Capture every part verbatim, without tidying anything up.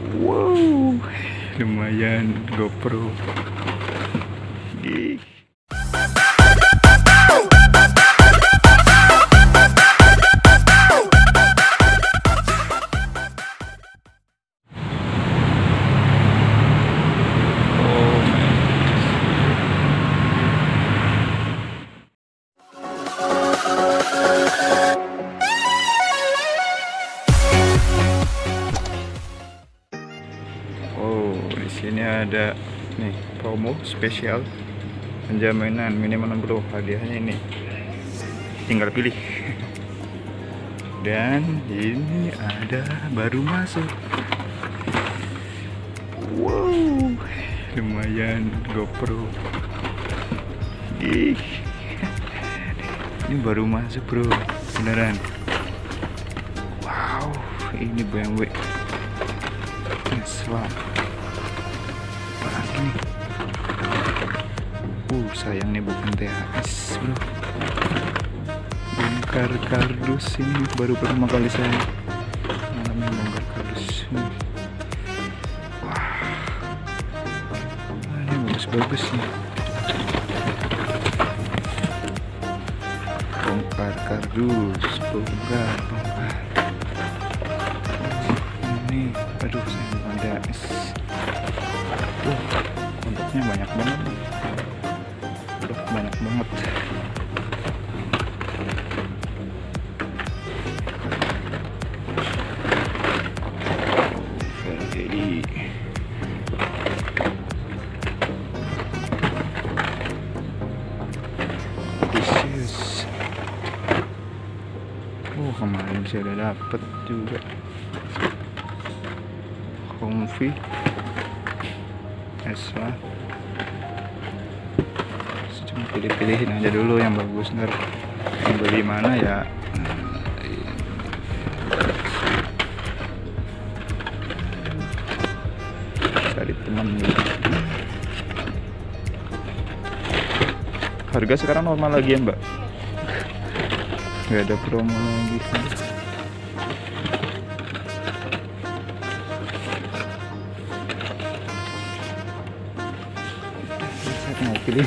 Wow, lumayan GoPro. Ih. Di sini ada nih promo spesial penjaminan minimal enam puluh, hadiahnya ini tinggal pilih. Dan ini ada baru masuk. Wow, lumayan GoPro. Ih, ini baru masuk bro, beneran. Wow, ini B M W Tesla. Nih. Uh, sayang nih bukan T H S bro. Bongkar kardus ini baru pertama kali saya ngalamin bongkar kardus ini. Wah, ini bagus-bagus nih. Bongkar kardus, bongkar, bongkar. Ini, aduh saya bukan T H S. Uh, kontaknya banyak banget. Udah banyak banget. Jadi this. Oh, kemarin saya udah dapet juga. Comfy Tesla. Cuma pilih-pilihin aja dulu yang bagus, ntar yang beli mana ya. Cari teman. Harga sekarang normal lagi ya mbak, nggak ada promo lagi. Mau pilih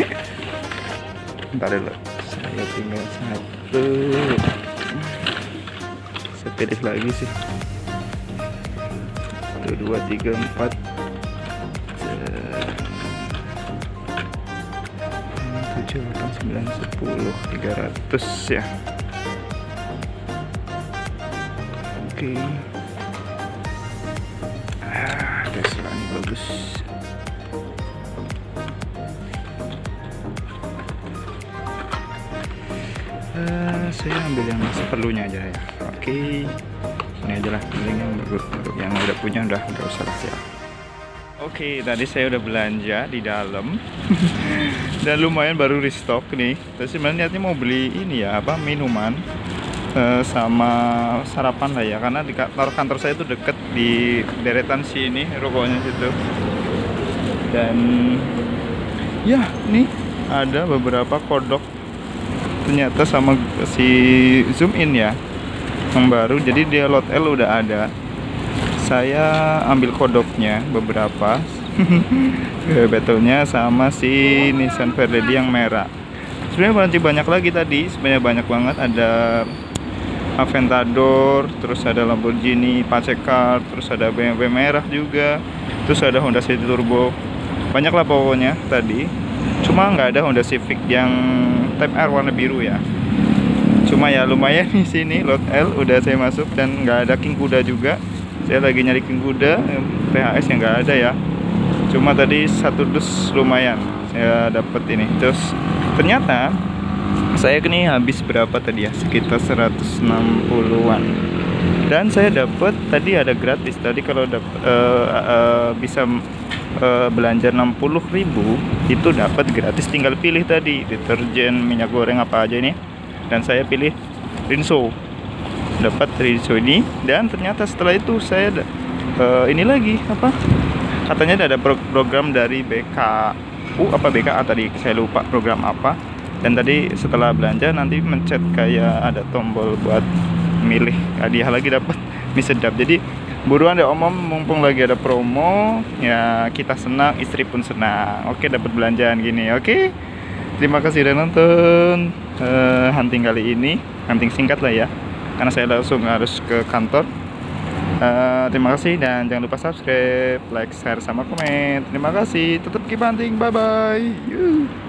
ntar dulu, saya tinggal satu, saya pilih lagi sih. Satu, dua, tiga, empat, tujuh, delapan, sembilan, sepuluh, tiga ratus ya. Oke. Ah, Tesla ini bagus. Uh, saya ambil yang seperlunya aja ya. Oke, ini aja lah, paling yang untuk yang udah punya udah nggak usah lah ya. Oke, tadi saya udah belanja di dalam dan lumayan baru restock nih. Terus sebenarnya niatnya mau beli ini ya, apa minuman uh, sama sarapan lah ya, karena di kantor kantor saya itu deket di deretan sini rukonya situ. Dan ya nih ada beberapa kodok ternyata sama si zoom in ya yang baru, jadi dia lot L udah ada. Saya ambil kodoknya beberapa betulnya sama si Nissan Fairlady yang merah. Sebenarnya masih banyak lagi tadi, sebenarnya banyak banget. Ada Aventador, terus ada Lamborghini Pacecar, terus ada B M W merah juga, terus ada Honda City Turbo, banyak lah pokoknya tadi. Cuma nggak ada Honda Civic yang Type R warna biru ya. Cuma ya lumayan di sini lot L udah saya masuk, dan nggak ada King Kuda juga. Saya lagi nyari King Kuda, T H S yang nggak ada ya. Cuma tadi satu dus lumayan saya dapat ini. Terus ternyata saya ini habis berapa tadi ya, sekitar seratus enam puluhan. Dan saya dapat tadi ada gratis tadi kalau dapat uh, uh, bisa Uh, belanja enam puluh ribu itu dapat gratis, tinggal pilih tadi deterjen, minyak goreng apa aja ini, dan saya pilih Rinso, dapat Rinso ini. Dan ternyata setelah itu saya uh, ini lagi apa katanya ada pro program dari B K U apa B K A tadi, saya lupa program apa. Dan tadi setelah belanja nanti mencet kayak ada tombol buat milih hadiah lagi, dapat mie sedap. Jadi Buruan deh Om, mumpung lagi ada promo. Ya kita senang, istri pun senang. Oke, dapat belanjaan gini. Oke. Terima kasih udah nonton uh, hunting kali ini. Hunting singkat lah ya, karena saya langsung harus ke kantor. Uh, terima kasih dan jangan lupa subscribe, like, share, sama komen. Terima kasih. Tetap keep hunting. Bye bye.